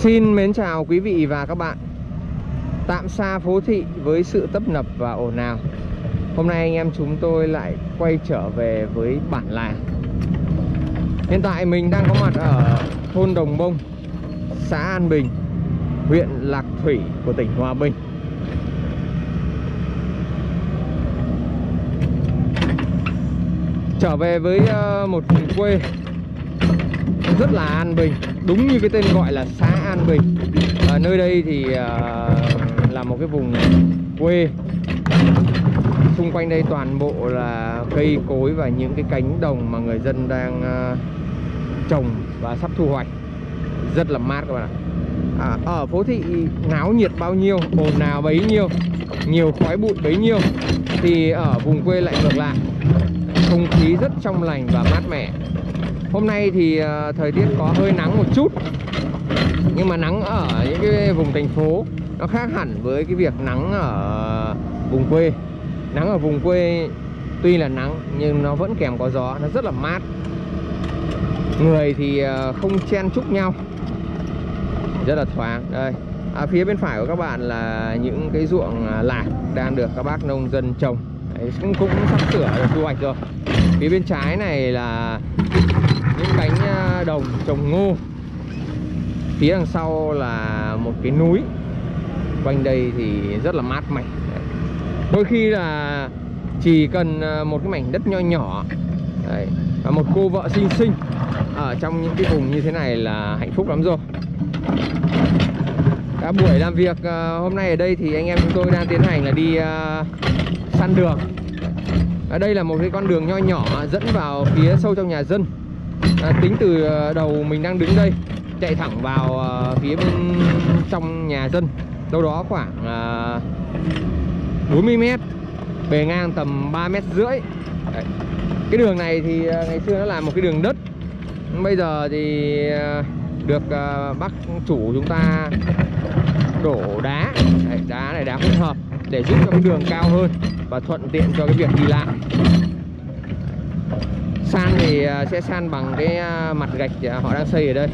Xin mến chào quý vị và các bạn. Tạm xa phố thị với sự tấp nập và ồn ào, hôm nay anh em chúng tôi lại quay trở về với bản làng. Hiện tại mình đang có mặt ở thôn Đồng Bông, xã An Bình, huyện Lạc Thủy của tỉnh Hòa Bình. Trở về với một vùng quê rất là an bình, đúng như cái tên gọi là xã An Bình. Ở nơi đây thì là một cái vùng quê, xung quanh đây toàn bộ là cây cối và những cái cánh đồng mà người dân đang trồng và sắp thu hoạch, rất là mát các bạn ạ. Ở phố thị náo nhiệt bao nhiêu, ồn ào bấy nhiêu, nhiều khói bụi bấy nhiêu, thì ở vùng quê lại ngược lại, không khí rất trong lành và mát mẻ. Hôm nay thì thời tiết có hơi nắng một chút, nhưng mà nắng ở những cái vùng thành phố nó khác hẳn với cái việc nắng ở vùng quê. Nắng ở vùng quê tuy là nắng nhưng nó vẫn kèm có gió, nó rất là mát. Người thì không chen chúc nhau, rất là thoáng. Đây, phía bên phải của các bạn là những cái ruộng lạc đang được các bác nông dân trồng. Đấy, cũng sắp sửa được thu hoạch rồi. Phía bên trái này là những cánh đồng trồng ngô. Phía đằng sau là một cái núi. Quanh đây thì rất là mát mẻ. Đôi khi là chỉ cần một cái mảnh đất nho nhỏ đấy, và một cô vợ xinh xinh ở trong những cái vùng như thế này là hạnh phúc lắm rồi. Cả buổi làm việc hôm nay ở đây thì anh em chúng tôi đang tiến hành là đi săn đường. Ở đây là một cái con đường nho nhỏ dẫn vào phía sâu trong nhà dân. Tính từ đầu mình đang đứng đây chạy thẳng vào phía bên trong nhà dân, đâu đó khoảng 40 m, bề ngang tầm 3,5 m. Cái đường này thì ngày xưa nó là một cái đường đất, bây giờ thì được bác chủ chúng ta đổ đá. Đấy, đá này đá hỗn hợp để giúp cho cái đường cao hơn và thuận tiện cho cái việc đi lại. San thì sẽ san bằng cái mặt gạch họ đang xây ở đây.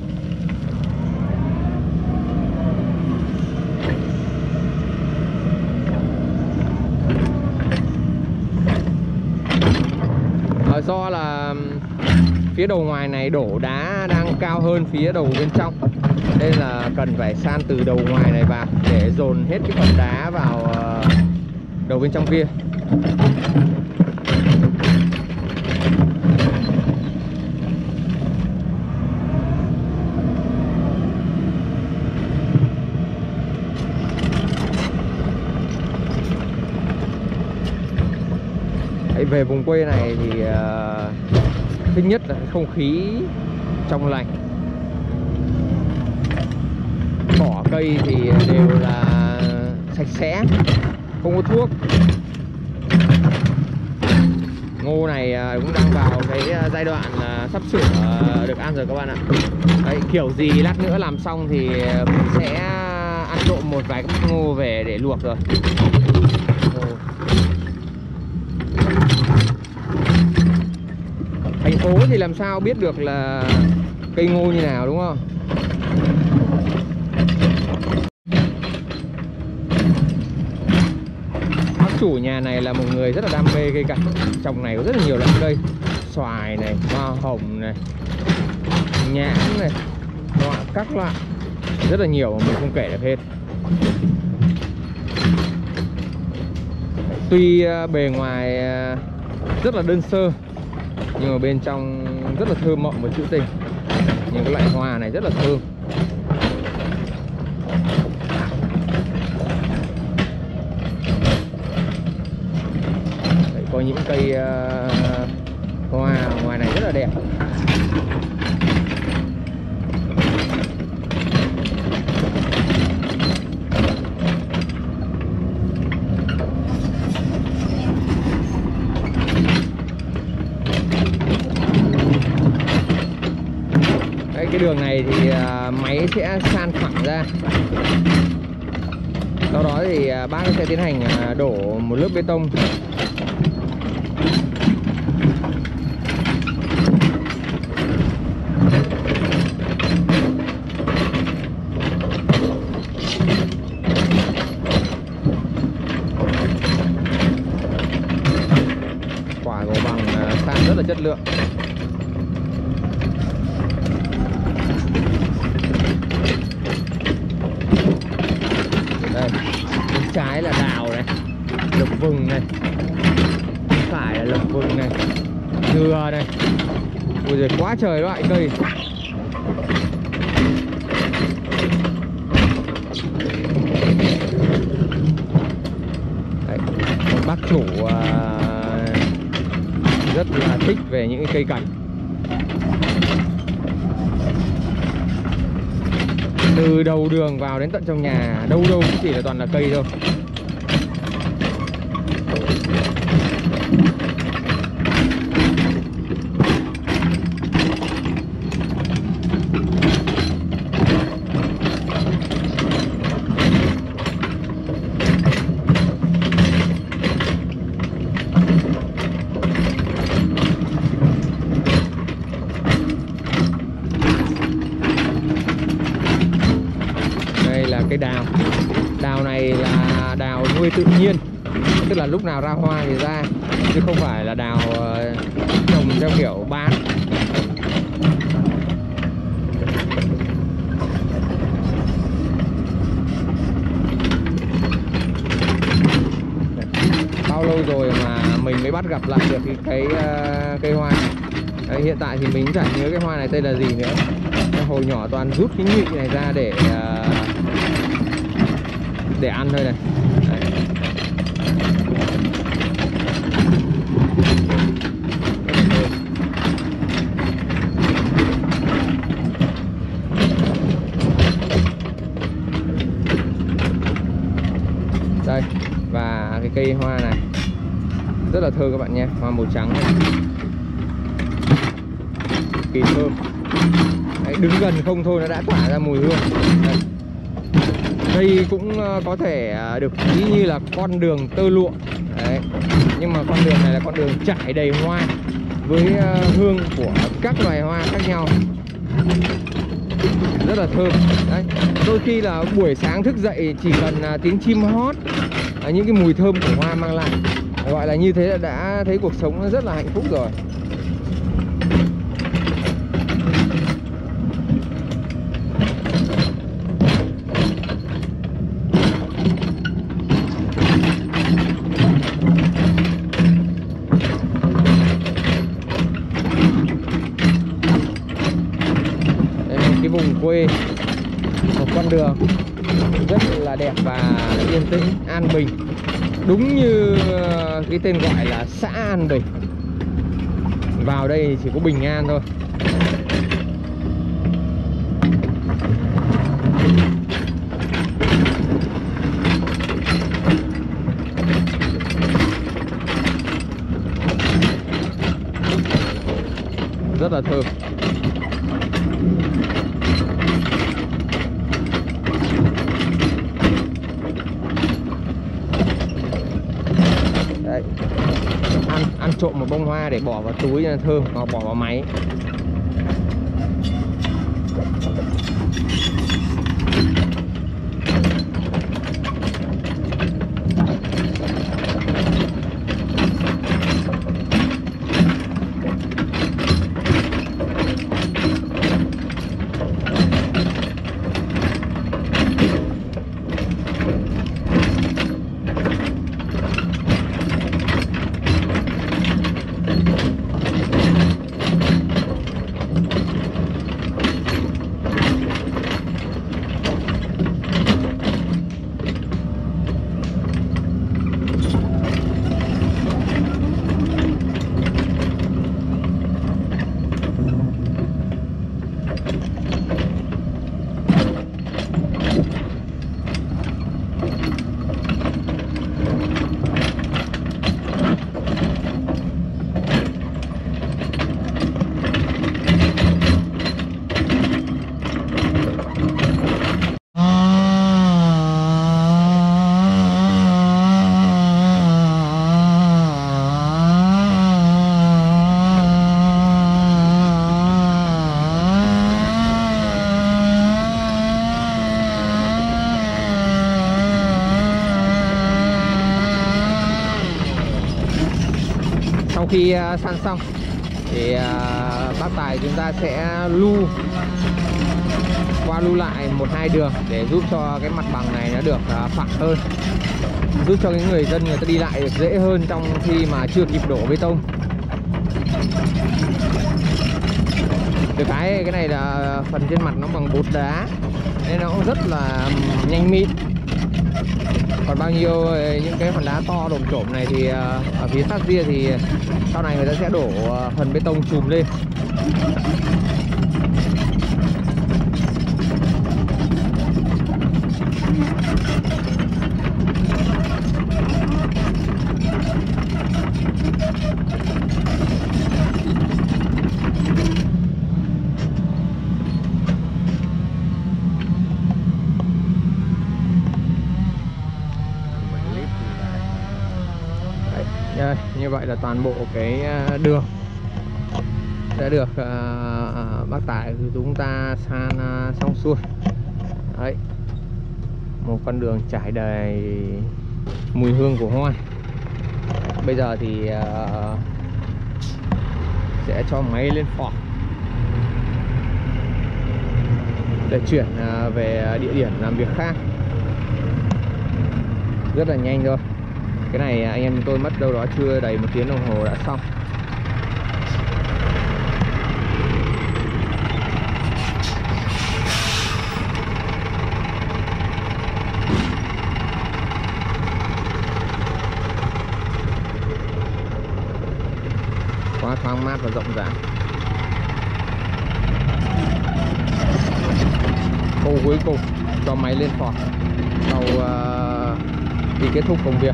Do là phía đầu ngoài này đổ đá đang cao hơn phía đầu bên trong, nên là cần phải san từ đầu ngoài này vào để dồn hết cái phần đá vào đầu bên trong kia. Về vùng quê này thì thứ nhất là không khí trong lành, cỏ cây thì đều là sạch sẽ, không có thuốc. Ngô này cũng đang vào cái giai đoạn sắp sửa được ăn rồi các bạn ạ. Đấy, kiểu gì lát nữa làm xong thì mình sẽ ăn trộm một vài cái ngô về để luộc rồi. Thành phố thì làm sao biết được là cây ngô như nào, đúng không? Bác chủ nhà này là một người rất là đam mê cây cảnh. Trồng này có rất là nhiều loại cây: xoài này, hoa hồng này, nhãn này, các loại rất là nhiều mà mình không kể được hết. Tuy bề ngoài rất là đơn sơ nhưng mà bên trong rất là thơm mộng và trữ tình. Những cái loại hoa này rất là thơm. Đấy, có những cây hoa ngoài này rất là đẹp. Cái đường này thì máy sẽ san phẳng ra, sau đó thì bác sẽ tiến hành đổ một lớp bê tông. sàn rất là chất lượng. Đây, bên trái là đào này, lộc vừng này, bên phải là lộc vừng này, dừa này. Ôi giời, quá trời loại cây. Đấy, một bác chủ rất là thích về những cái cây cảnh. Từ đầu đường vào đến tận trong nhà, đâu đâu cũng chỉ là toàn là cây thôi. Cây đào. Đào này là đào nuôi tự nhiên, tức là lúc nào ra hoa thì ra, chứ không phải là đào trồng theo kiểu bán. Bao lâu rồi mà mình mới bắt gặp lại được cái cây hoa này. Đấy, hiện tại thì mình chẳng nhớ cái hoa này tên là gì nữa. Hồi nhỏ toàn rút cái nhụy này ra để ăn thôi này. Đấy. Đây, và cái cây hoa này rất là thơm các bạn nhé, hoa màu trắng này. Kỳ thơm. Đấy, đứng gần không thôi nó đã tỏa ra mùi hương. Đây. Đây cũng có thể được ví như là con đường tơ lụa. Đấy. Nhưng mà con đường này là con đường trải đầy hoa với hương của các loài hoa khác nhau, rất là thơm. Đấy. Đôi khi là buổi sáng thức dậy chỉ cần tiếng chim hót, những cái mùi thơm của hoa mang lại, gọi là như thế là đã thấy cuộc sống rất là hạnh phúc rồi. Cái vùng quê, một con đường rất là đẹp và yên tĩnh, an bình, đúng như cái tên gọi là xã An Bình. Vào đây chỉ có bình an thôi. Rất là thơm. Đấy. Ăn trộm một bông hoa để bỏ vào túi cho nó thơm, hoặc bỏ vào máy. khi san xong thì bác Tài chúng ta sẽ lu qua lu lại 1-2 đường để giúp cho cái mặt bằng này nó được phẳng hơn, giúp cho cái người dân người ta đi lại được dễ hơn trong khi mà chưa kịp đổ bê tông. Được cái này là phần trên mặt nó bằng bột đá nên nó cũng rất là nhanh mịn. Còn bao nhiêu những cái hòn đá to đồm trổm này thì ở phía sát ria thì sau này người ta sẽ đổ phần bê tông chùm lên. Như vậy là toàn bộ cái đường đã được bác Tài của chúng ta san xong xuôi. Đấy, một con đường trải đầy mùi hương của hoa. Bây giờ thì sẽ cho máy lên phỏ để chuyển về địa điểm làm việc khác. Rất là nhanh thôi. Cái này anh em tôi mất đâu đó chưa đầy 1 tiếng đồng hồ đã xong. Quá thoáng mát và rộng rãi. Câu cuối cùng cho máy lên phỏ sau khi kết thúc công việc.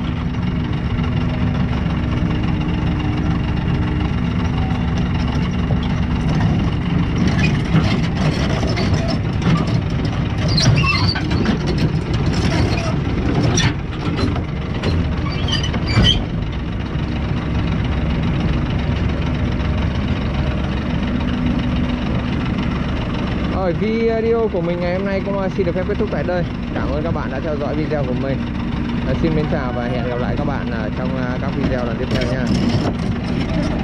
Video của mình ngày hôm nay cũng xin được phép kết thúc tại đây. Cảm ơn các bạn đã theo dõi video của mình. Xin mến chào và hẹn gặp lại các bạn trong các video lần tiếp theo nha.